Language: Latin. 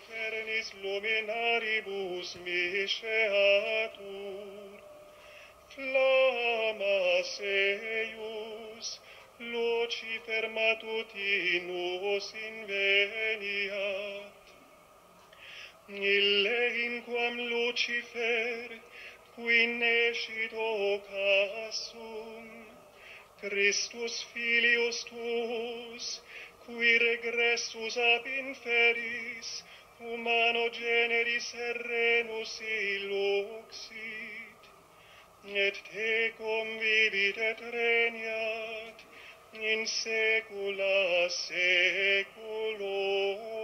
fernis luminaribus misceatur, flamma eius, Lucifer matutinus inveniat. Ille inquam Lucifer, qui nescit ocassum, Christus filius tuus, qui regressus ab inferis, humano generis errenus illuxit, et tecum vivit et regnat in saecula saeculorum.